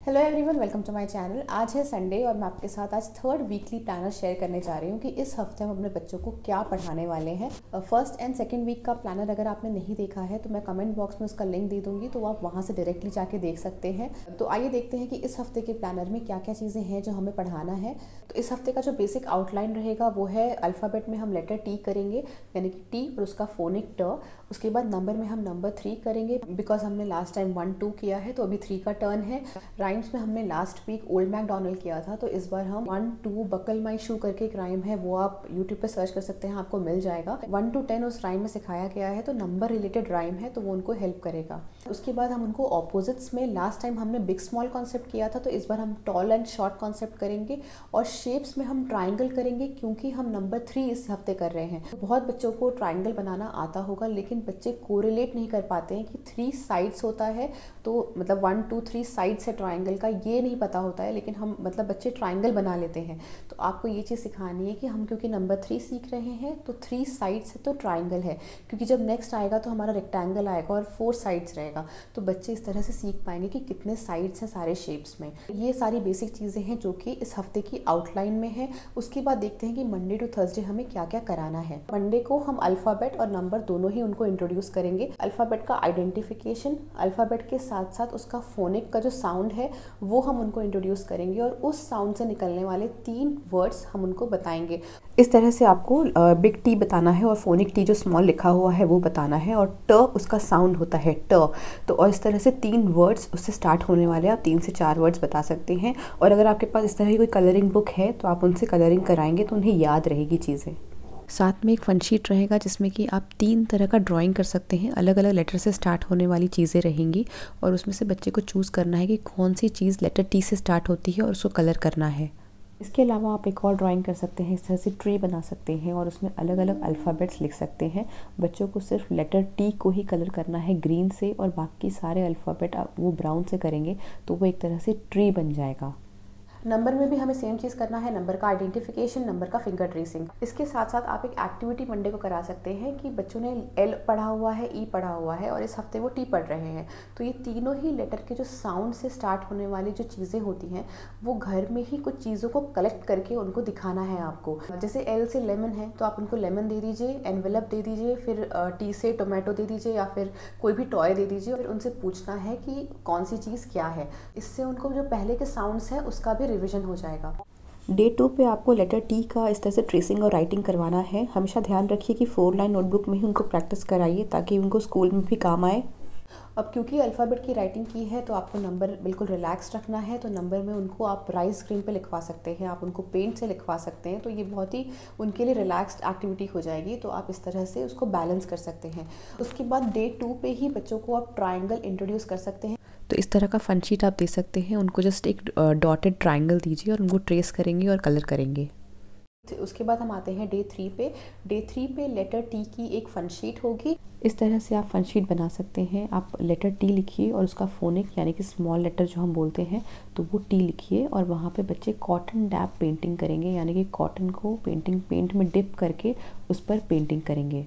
Hello everyone, welcome to my channel. आज है Sunday और मैं आपके साथ आज थर्ड वीकली प्लानर शेयर करने जा रही हूँ कि इस हफ्ते हम अपने बच्चों को क्या पढ़ाने वाले हैं। फर्स्ट एंड सेकंड वीक का प्लानर अगर आपने नहीं देखा है तो मैं कमेंट बॉक्स में उसका लिंक दे दूँगी, तो आप वहाँ से डायरेक्टली जाके देख सकते हैं। तो आइए देखते हैं कि इस हफ्ते के प्लानर में क्या क्या चीज़ें हैं जो हमें पढ़ाना है। तो इस हफ्ते का जो बेसिक आउटलाइन रहेगा वो है अल्फ़ाबेट में हम लेटर टी करेंगे, यानी कि टी और उसका फोनिक ट। उसके बाद नंबर में हम नंबर 3 करेंगे, बिकॉज हमने लास्ट टाइम 1 2 किया है तो अभी 3 का टर्न है। राइम्स में हमने लास्ट वीक ओल्ड मैकडोनल्ड किया था, तो इस बार हम 1 2 बकल माई शू करके एक राइम है, वो आप यूट्यूब पे सर्च कर सकते हैं, आपको मिल जाएगा। 1 to 10 उस राइम में सिखाया गया है, तो नंबर रिलेटेड राइम है तो वो उनको हेल्प करेगा। उसके बाद हम उनको ऑपोजिट्स में, लास्ट टाइम हमने बिग स्मॉल कॉन्सेप्ट किया था, तो इस बार हम टॉल एंड शॉर्ट कॉन्सेप्ट करेंगे। और शेप्स में हम ट्राइंगल करेंगे, क्योंकि हम नंबर 3 इस हफ्ते कर रहे हैं। बहुत बच्चों को ट्राइंगल बनाना आता होगा, लेकिन बच्चे कोरिलेट नहीं कर पाते हैं कि 3 साइड्स होता है, तो मतलब 1 2 3 साइड्स है ट्राइंगल का, ये नहीं पता होता है, लेकिन हम मतलब बच्चे ट्राइंगल बना लेते हैं। तो आपको ये चीज़ सिखानी है कि हम क्योंकि नंबर 3 सीख रहे हैं तो 3 साइड्स है तो ट्राइंगल है, क्योंकि जब नेक्स्ट आएगा तो हमारा रेक्टेंगल आएगा और 4 साइड्स रहेगा। तो बच्चे इस तरह से सीख पाएंगे कि कितने साइड्स हैं सारे शेप्स में। ये सारी बेसिक चीज़ें हैं जो कि इस हफ्ते की आउटलाइन में है। उसके बाद देखते हैं कि मंडे टू थर्सडे हमें क्या क्या कराना है। मंडे को हम अल्फ़ाबेट और नंबर दोनों ही उनको इंट्रोड्यूस करेंगे। अल्फ़ाबेट का आइडेंटिफिकेशन, अल्फ़ाबेट के साथ साथ उसका फोनिक का जो साउंड है वो हम उनको इंट्रोड्यूस करेंगे, और उस साउंड से निकलने वाले 3 वर्ड्स हम उनको बताएंगे। इस तरह से आपको बिग टी बताना है और फोनिक टी जो स्मॉल लिखा हुआ है वो बताना है, और ट उसका साउंड होता है ट। तो और इस तरह से 3 वर्ड्स उससे स्टार्ट होने वाले, आप 3 से 4 वर्ड्स बता सकते हैं। और अगर आपके पास इस तरह की कोई कलरिंग बुक है तो आप उनसे कलरिंग कराएंगे तो उन्हें याद रहेगी चीज़ें। साथ में एक फन शीट रहेगा जिसमें कि आप 3 तरह का ड्राइंग कर सकते हैं, अलग अलग लेटर से स्टार्ट होने वाली चीज़ें रहेंगी, और उसमें से बच्चे को चूज़ करना है कि कौन सी चीज़ लेटर टी से स्टार्ट होती है और उसको कलर करना है। इसके अलावा आप एक और ड्राइंग कर सकते हैं, इस तरह से ट्री बना सकते हैं और उसमें अलग अलग अल्फ़ाबेट्स लिख सकते हैं। बच्चों को सिर्फ लेटर टी को ही कलर करना है ग्रीन से, और बाकी सारे अल्फ़ाबेट वो ब्राउन से करेंगे, तो वो एक तरह से ट्री बन जाएगा। नंबर में भी हमें सेम चीज़ करना है, नंबर का आइडेंटिफिकेशन, नंबर का फिंगर ट्रेसिंग। इसके साथ साथ आप एक एक्टिविटी मंडे को करा सकते हैं कि बच्चों ने एल पढ़ा हुआ है, ई पढ़ा हुआ है, और इस हफ्ते वो टी पढ़ रहे हैं, तो ये तीनों ही लेटर के जो साउंड से स्टार्ट होने वाली जो चीज़ें होती हैं वो घर में ही कुछ चीज़ों को कलेक्ट करके उनको दिखाना है आपको। जैसे एल से लेमन है तो आप उनको लेमन दे दीजिए, एनवेलप दे दीजिए, फिर टी से टोमेटो दे दीजिए, या फिर कोई भी टॉय दे दीजिए, और उनसे पूछना है कि कौन सी चीज़ क्या है। इससे उनको जो पहले के साउंड्स हैं उसका भी रिविजन हो जाएगा। डे 2 पे आपको लेटर टी का इस तरह से ट्रेसिंग और राइटिंग करवाना है। हमेशा ध्यान रखिए कि 4 लाइन नोटबुक में ही उनको प्रैक्टिस कराइए, ताकि उनको स्कूल में भी काम आए। अब क्योंकि अल्फ़ाबेट की राइटिंग की है तो आपको नंबर बिल्कुल रिलैक्स रखना है, तो नंबर में उनको आप राइज स्क्रीन पे लिखवा सकते हैं, आप उनको पेंट से लिखवा सकते हैं, तो ये बहुत ही उनके लिए रिलैक्स्ड एक्टिविटी हो जाएगी। तो आप इस तरह से उसको बैलेंस कर सकते हैं। उसके बाद डे 2 पे ही बच्चों को आप ट्राइंगल इंट्रोड्यूस कर सकते हैं। तो इस तरह का फन शीट आप दे सकते हैं, उनको जस्ट एक डॉटेड ट्राइंगल दीजिए और उनको ट्रेस करेंगे और कलर करेंगे। उसके बाद हम आते हैं डे 3 पे। डे 3 पे लेटर टी की एक फन शीट होगी। इस तरह से आप फन शीट बना सकते हैं। आप लेटर टी लिखिए और उसका फोनिक यानी कि स्मॉल लेटर जो हम बोलते हैं तो वो टी लिखिए, और वहाँ पे बच्चे कॉटन डैप पेंटिंग करेंगे, यानी कि कॉटन को पेंट में डिप करके उस पर पेंटिंग करेंगे।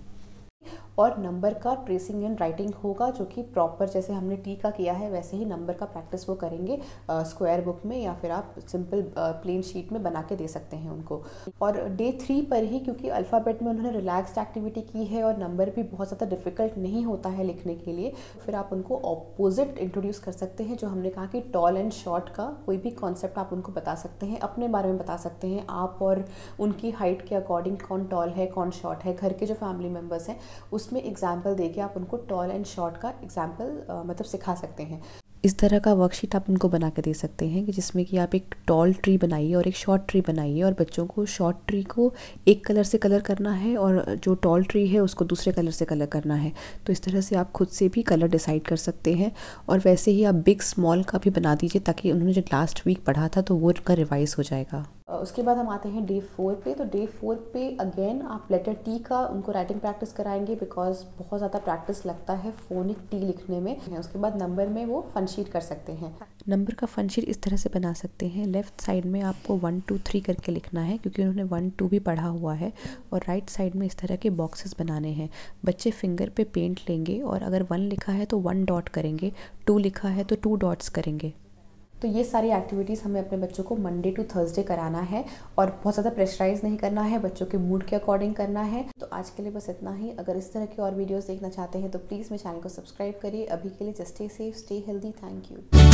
और नंबर का ट्रेसिंग एंड राइटिंग होगा, जो कि प्रॉपर जैसे हमने टी का किया है वैसे ही नंबर का प्रैक्टिस वो करेंगे स्क्वायर बुक में, या फिर आप सिंपल प्लेन शीट में बना के दे सकते हैं उनको। और डे 3 पर ही, क्योंकि अल्फ़ाबेट में उन्होंने रिलैक्स्ड एक्टिविटी की है और नंबर भी बहुत ज़्यादा डिफिकल्ट नहीं होता है लिखने के लिए, फिर आप उनको ऑपोजिट इंट्रोड्यूस कर सकते हैं। जो हमने कहा कि टॉल एंड शॉर्ट का कोई भी कॉन्सेप्ट आप उनको बता सकते हैं, अपने बारे में बता सकते हैं आप, और उनकी हाइट के अकॉर्डिंग कौन टॉल है कौन शॉर्ट है। घर के जो फैमिली मेम्बर्स हैं उसमें एग्जाम्पल देके आप उनको टॉल एंड शॉर्ट का एग्जाम्पल मतलब सिखा सकते हैं। इस तरह का वर्कशीट आप उनको बना के दे सकते हैं कि जिसमें कि आप एक टॉल ट्री बनाइए और एक शॉर्ट ट्री बनाइए, और बच्चों को शॉर्ट ट्री को एक कलर से कलर करना है और जो टॉल ट्री है उसको दूसरे कलर से कलर करना है। तो इस तरह से आप खुद से भी कलर डिसाइड कर सकते हैं। और वैसे ही आप बिग स्मॉल का भी बना दीजिए, ताकि उन्होंने जो लास्ट वीक पढ़ा था तो वो उनका रिवाइज हो जाएगा। उसके बाद हम आते हैं डे 4 पे। तो डे 4 पे अगेन आप लेटर टी का उनको राइटिंग प्रैक्टिस कराएंगे, बिकॉज बहुत ज़्यादा प्रैक्टिस लगता है फोनिक टी लिखने में। उसके बाद नंबर में वो फन शीट कर सकते हैं। नंबर का फन शीट इस तरह से बना सकते हैं, लेफ्ट साइड में आपको 1 2 3 करके लिखना है, क्योंकि उन्होंने 1 2 भी पढ़ा हुआ है, और राइट साइड में इस तरह के बॉक्सेस बनाने हैं। बच्चे फिंगर पे पेंट लेंगे और अगर 1 लिखा है तो 1 डॉट करेंगे, 2 लिखा है तो 2 डॉट्स करेंगे। तो ये सारी एक्टिविटीज़ हमें अपने बच्चों को मंडे टू थर्सडे कराना है और बहुत ज़्यादा प्रेशराइज नहीं करना है, बच्चों के मूड के अकॉर्डिंग करना है। तो आज के लिए बस इतना ही। अगर इस तरह की और वीडियोज़ देखना चाहते हैं तो प्लीज़ मेरे चैनल को सब्सक्राइब करिए। अभी के लिए just stay safe, stay healthy. Thank you.